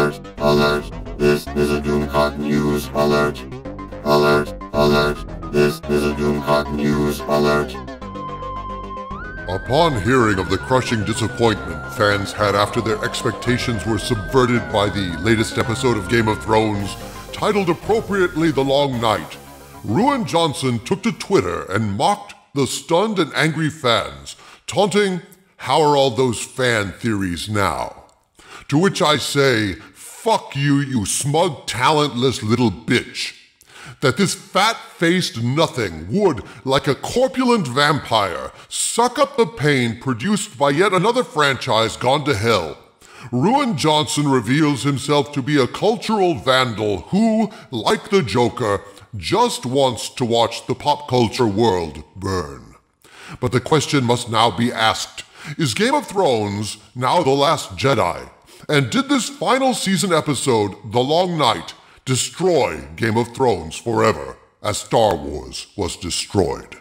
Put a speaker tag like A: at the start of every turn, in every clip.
A: Alert, alert, this is a Doomcock News alert. Alert, alert, this is a Doomcock News alert.
B: Upon hearing of the crushing disappointment fans had after their expectations were subverted by the latest episode of Game of Thrones, titled appropriately The Long Night, Ruin Johnson took to Twitter and mocked the stunned and angry fans, taunting, "How are all those fan theories now?" To which I say, fuck you, you smug, talentless little bitch. That this fat-faced nothing would, like a corpulent vampire, suck up the pain produced by yet another franchise gone to hell. Ruin Johnson reveals himself to be a cultural vandal who, like the Joker, just wants to watch the pop culture world burn. But the question must now be asked, is Game of Thrones now the last Jedi? And did this final season episode, The Long Night, destroy Game of Thrones forever, as Star Wars was destroyed?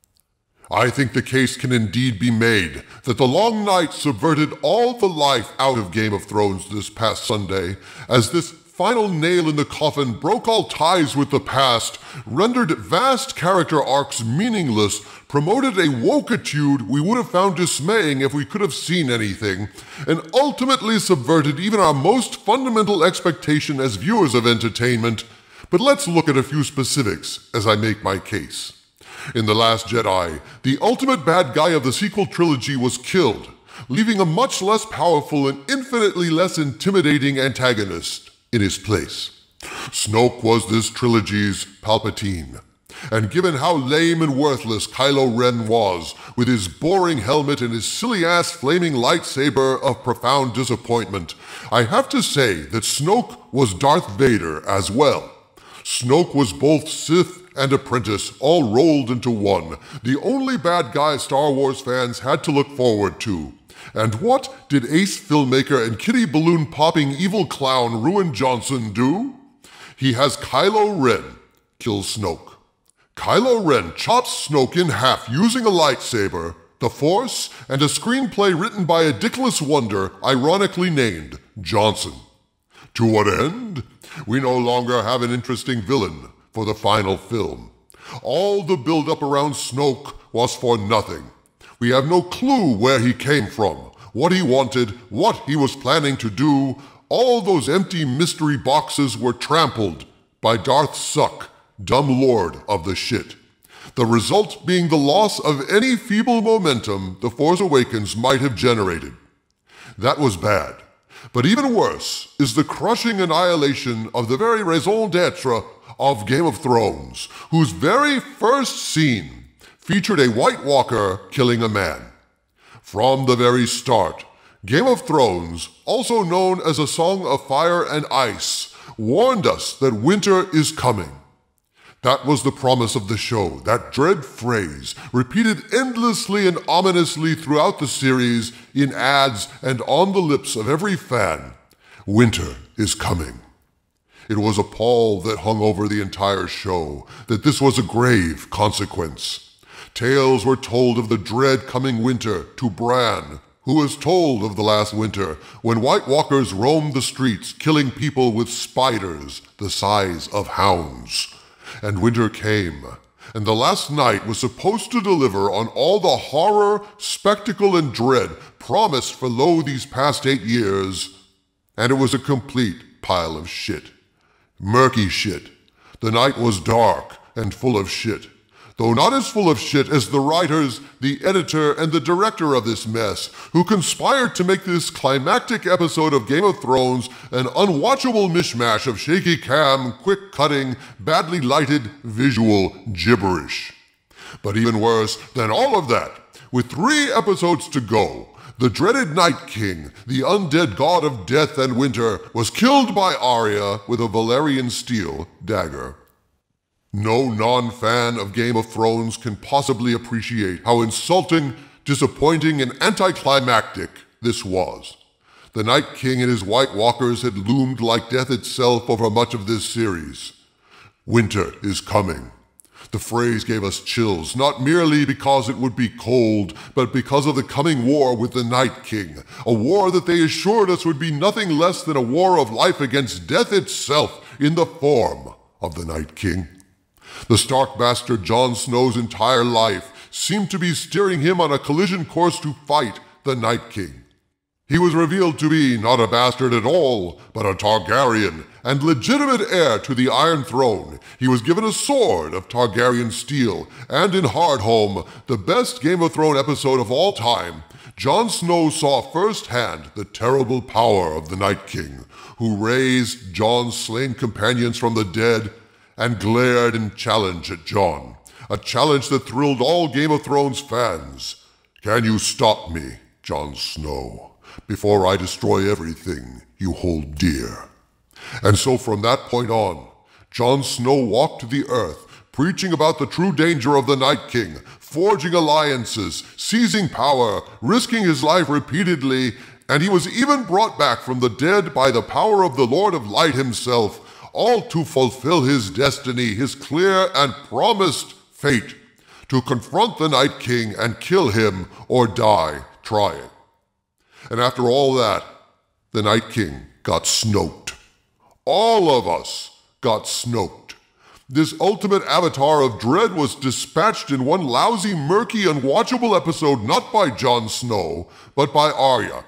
B: I think the case can indeed be made that The Long Night subverted all the life out of Game of Thrones this past Sunday, as this final nail in the coffin broke all ties with the past, rendered vast character arcs meaningless, promoted a wokeitude we would have found dismaying if we could have seen anything, and ultimately subverted even our most fundamental expectation as viewers of entertainment. But let's look at a few specifics as I make my case. In The Last Jedi, the ultimate bad guy of the sequel trilogy was killed, leaving a much less powerful and infinitely less intimidating antagonist in his place. Snoke was this trilogy's Palpatine. And given how lame and worthless Kylo Ren was, with his boring helmet and his silly-ass flaming lightsaber of profound disappointment, I have to say that Snoke was Darth Vader as well. Snoke was both Sith and apprentice, all rolled into one, the only bad guy Star Wars fans had to look forward to. And what did ace filmmaker and kitty balloon-popping evil clown Ruin Johnson do? He has Kylo Ren kill Snoke. Kylo Ren chops Snoke in half using a lightsaber, the Force, and a screenplay written by a dickless wonder ironically named Johnson. To what end? We no longer have an interesting villain for the final film. All the build-up around Snoke was for nothing. We have no clue where he came from, what he wanted, what he was planning to do. All those empty mystery boxes were trampled by Darth Suck, dumb lord of the shit. The result being the loss of any feeble momentum The Force Awakens might have generated. That was bad. But even worse is the crushing annihilation of the very raison d'etre of Game of Thrones, whose very first scene featured a White Walker killing a man. From the very start, Game of Thrones, also known as a song of fire and ice, warned us that winter is coming. That was the promise of the show, that dread phrase, repeated endlessly and ominously throughout the series, in ads and on the lips of every fan. Winter is coming. It was a pall that hung over the entire show, that this was a grave consequence. Tales were told of the dread coming winter to Bran, who was told of the last winter, when White Walkers roamed the streets, killing people with spiders the size of hounds. And winter came, and the last night was supposed to deliver on all the horror, spectacle, and dread promised for lo these past 8 years, and it was a complete pile of shit. Murky shit. The night was dark and full of shit, though not as full of shit as the writers, the editor, and the director of this mess, who conspired to make this climactic episode of Game of Thrones an unwatchable mishmash of shaky cam, quick-cutting, badly lighted visual gibberish. But even worse than all of that, with 3 episodes to go, the dreaded Night King, the undead god of death and winter, was killed by Arya with a Valyrian steel dagger. No non-fan of Game of Thrones can possibly appreciate how insulting, disappointing, and anticlimactic this was. The Night King and his White Walkers had loomed like death itself over much of this series. Winter is coming. The phrase gave us chills, not merely because it would be cold, but because of the coming war with the Night King, a war that they assured us would be nothing less than a war of life against death itself in the form of the Night King. The Stark bastard Jon Snow's entire life seemed to be steering him on a collision course to fight the Night King. He was revealed to be not a bastard at all, but a Targaryen and legitimate heir to the Iron Throne. He was given a sword of Targaryen steel, and in Hardhome, the best Game of Thrones episode of all time, Jon Snow saw firsthand the terrible power of the Night King, who raised Jon's slain companions from the dead and glared in challenge at Jon, a challenge that thrilled all Game of Thrones fans. Can you stop me, Jon Snow, before I destroy everything you hold dear? And so from that point on, Jon Snow walked the earth, preaching about the true danger of the Night King, forging alliances, seizing power, risking his life repeatedly, and he was even brought back from the dead by the power of the Lord of Light himself, all to fulfill his destiny, his clear and promised fate, to confront the Night King and kill him or die trying. And after all that, the Night King got snoked. All of us got snoked. This ultimate avatar of dread was dispatched in one lousy, murky, unwatchable episode not by Jon Snow, but by Arya.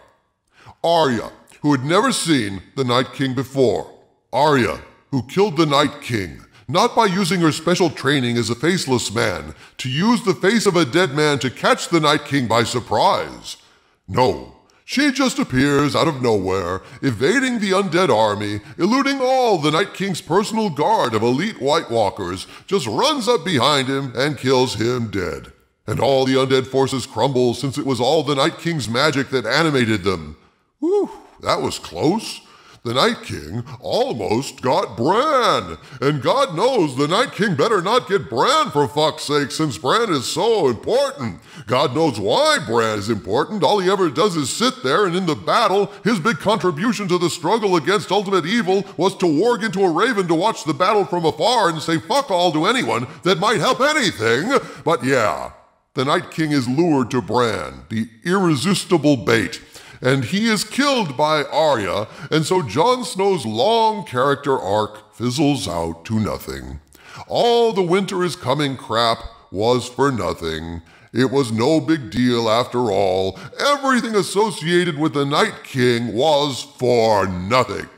B: Arya, who had never seen the Night King before. Arya, who killed the Night King, not by using her special training as a faceless man, to use the face of a dead man to catch the Night King by surprise. No, she just appears out of nowhere, evading the undead army, eluding all the Night King's personal guard of elite White Walkers, just runs up behind him and kills him dead. And all the undead forces crumble, since it was all the Night King's magic that animated them. Whew, that was close. The Night King almost got Bran, and God knows the Night King better not get Bran for fuck's sake, since Bran is so important. God knows why Bran is important. All he ever does is sit there, and in the battle, his big contribution to the struggle against ultimate evil was to warg into a raven to watch the battle from afar and say fuck all to anyone that might help anything. But yeah, the Night King is lured to Bran, the irresistible bait, and he is killed by Arya, and so Jon Snow's long character arc fizzles out to nothing. All the winter is coming crap was for nothing. It was no big deal after all. Everything associated with the Night King was for nothing.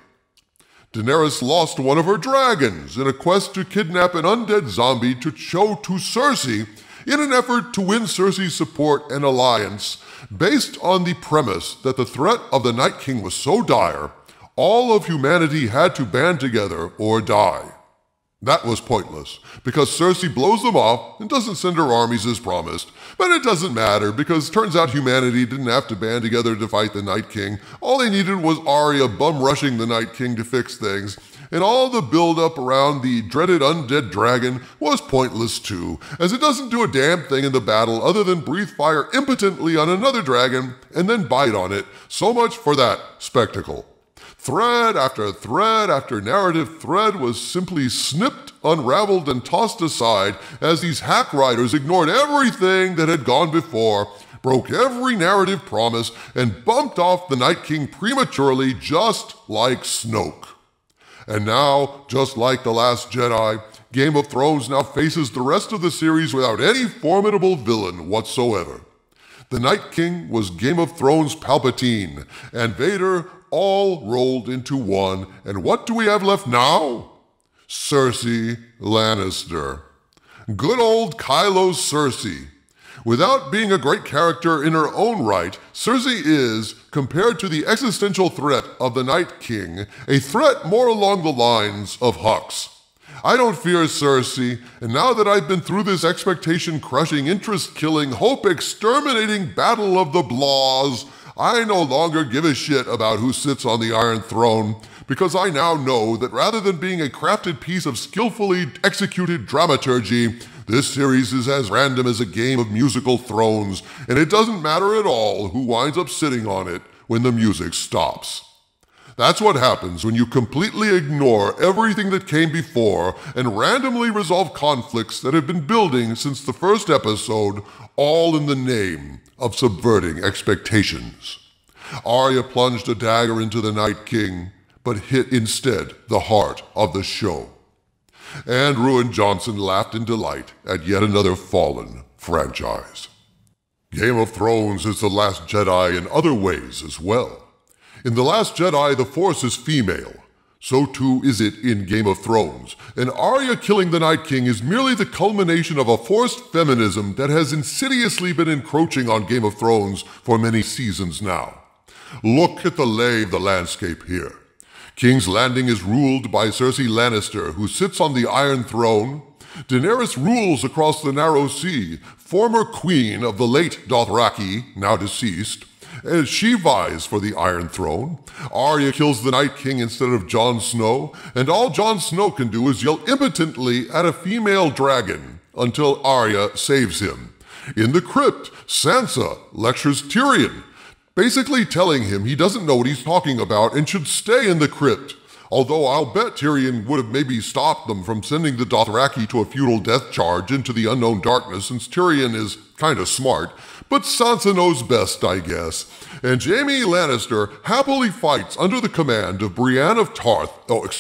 B: Daenerys lost one of her dragons in a quest to kidnap an undead zombie to show to Cersei in an effort to win Cersei's support and alliance, based on the premise that the threat of the Night King was so dire, all of humanity had to band together or die. That was pointless, because Cersei blows them off and doesn't send her armies as promised. But it doesn't matter, because it turns out humanity didn't have to band together to fight the Night King. All they needed was Arya bum-rushing the Night King to fix things. And all the build-up around the dreaded undead dragon was pointless too, as it doesn't do a damn thing in the battle other than breathe fire impotently on another dragon and then bite on it. So much for that spectacle. Thread after narrative thread was simply snipped, unraveled, and tossed aside as these hack writers ignored everything that had gone before, broke every narrative promise, and bumped off the Night King prematurely, just like Snoke. And now, just like The Last Jedi, Game of Thrones now faces the rest of the series without any formidable villain whatsoever. The Night King was Game of Thrones Palpatine, and Vader all rolled into one. And what do we have left now? Cersei Lannister. Good old Kylo's Cersei. Without being a great character in her own right, Cersei is, compared to the existential threat of the Night King, a threat more along the lines of Hux. I don't fear Cersei, and now that I've been through this expectation-crushing, interest-killing, hope-exterminating battle of the Blahs, I no longer give a shit about who sits on the Iron Throne, because I now know that rather than being a crafted piece of skillfully executed dramaturgy, this series is as random as a game of musical thrones, and it doesn't matter at all who winds up sitting on it when the music stops. That's what happens when you completely ignore everything that came before and randomly resolve conflicts that have been building since the first episode, all in the name of subverting expectations. Arya plunged a dagger into the Night King, but hit instead the heart of the show. And Ruin Johnson laughed in delight at yet another fallen franchise. Game of Thrones is The Last Jedi in other ways as well. In The Last Jedi, the Force is female. So too is it in Game of Thrones, and Arya killing the Night King is merely the culmination of a forced feminism that has insidiously been encroaching on Game of Thrones for many seasons now. Look at the lay of the landscape here. King's Landing is ruled by Cersei Lannister, who sits on the Iron Throne. Daenerys rules across the Narrow Sea, former queen of the late Dothraki, now deceased. As she vies for the Iron Throne, Arya kills the Night King instead of Jon Snow, and all Jon Snow can do is yell impotently at a female dragon until Arya saves him. In the crypt, Sansa lectures Tyrion, basically telling him he doesn't know what he's talking about and should stay in the crypt. Although I'll bet Tyrion would have maybe stopped them from sending the Dothraki to a futile death charge into the unknown darkness, since Tyrion is kinda smart. But Sansa knows best, I guess. And Jaime Lannister happily fights under the command of Brienne of Tarth,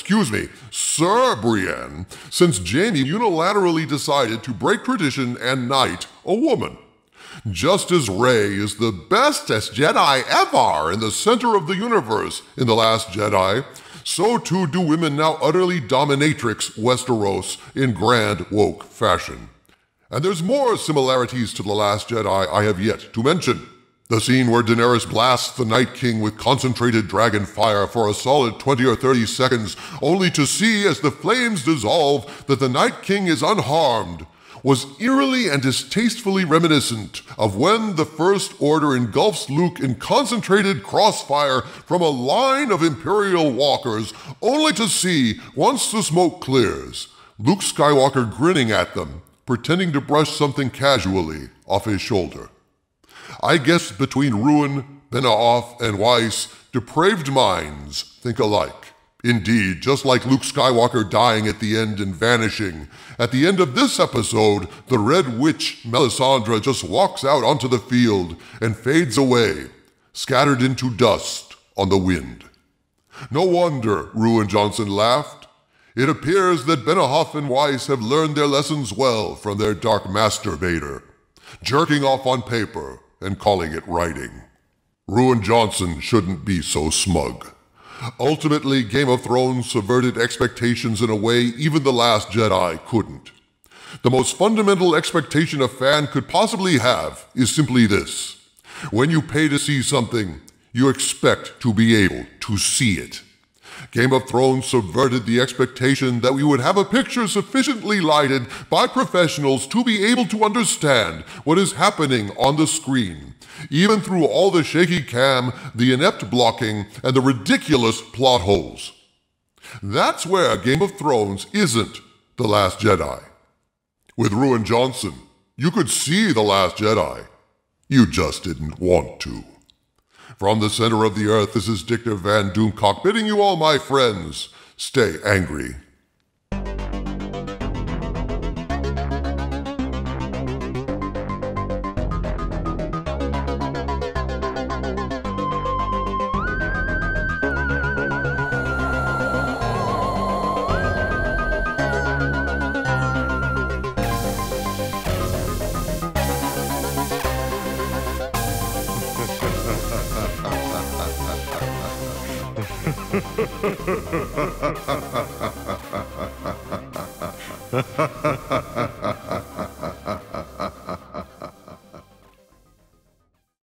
B: Sir Brienne, since Jaime unilaterally decided to break tradition and knight a woman. Just as Rey is the bestest Jedi ever in the center of the universe in The Last Jedi, so too do women now utterly dominatrix Westeros in grand woke fashion. And there's more similarities to The Last Jedi I have yet to mention. The scene where Daenerys blasts the Night King with concentrated dragon fire for a solid 20 or 30 seconds, only to see as the flames dissolve that the Night King is unharmed, was eerily and distastefully reminiscent of when the First Order engulfs Luke in concentrated crossfire from a line of Imperial walkers, only to see, once the smoke clears, Luke Skywalker grinning at them, pretending to brush something casually off his shoulder. I guess between Ruin, Benioff, and Weiss, depraved minds think alike. Indeed, just like Luke Skywalker dying at the end and vanishing, at the end of this episode, the Red Witch, Melisandre, just walks out onto the field and fades away, scattered into dust on the wind. No wonder Ruin Johnson laughed. It appears that Benioff and Weiss have learned their lessons well from their Dark Master Vader, jerking off on paper and calling it writing. Ruin Johnson shouldn't be so smug. Ultimately, Game of Thrones subverted expectations in a way even The Last Jedi couldn't. The most fundamental expectation a fan could possibly have is simply this. When you pay to see something, you expect to be able to see it. Game of Thrones subverted the expectation that we would have a picture sufficiently lighted by professionals to be able to understand what is happening on the screen, even through all the shaky cam, the inept blocking, and the ridiculous plot holes. That's where Game of Thrones isn't The Last Jedi. With Ruin Johnson, you could see The Last Jedi. You just didn't want to. From the center of the earth, this is Dictor Van Doomcock bidding you all, my friends, stay angry.